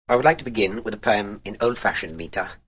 I would like to begin with a poem in old-fashioned metre,